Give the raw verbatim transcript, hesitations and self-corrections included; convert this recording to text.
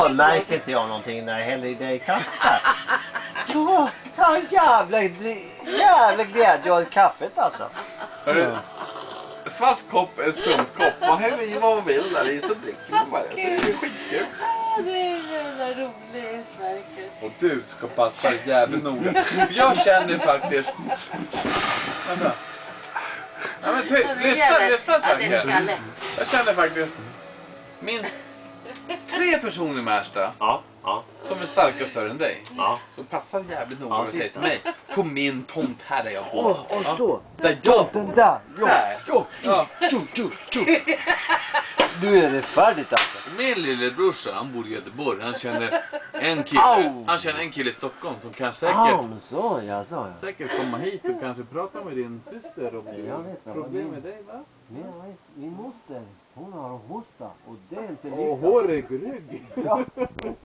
då märkte inte jag någonting när jag hällde i det i kaffet. Så ja, jävla, jävla glädje av kaffet alltså. Ja. Svart kopp är sund kopp. Man häller i vad man vill där i så dricker man bara. Så det är skitkul. Det är en jävla rolig Sverker. Och du ska passa jävligt noga. Jag känner faktiskt... Vänta. Ja, men ty, lyssna, lyssna Sverker. Jag känner faktiskt minst tre personer i Märsta. Ja, ja. Som är starka och större än dig. Ja. Så passar jävligt noga Ja, vad du säger till mig. På min tomt här där jag bor. Åh, åh, så. Där jag Den där. Jo, Där. jo, Ja. jo, jo, jo. Nu är det färdigt alltså. Min lillebrorsa, han bor i Göteborg. Han känner en kille. Au. Han känner en kille i Stockholm som kan Ja, säkert, men så, ja, så, ja. säkert komma hit och kanske prata med din syster om Jag vet vad problem min- med dig, va? Min, min moster, hon har hosta och det är inte lika. Och hårig rygg. Ja.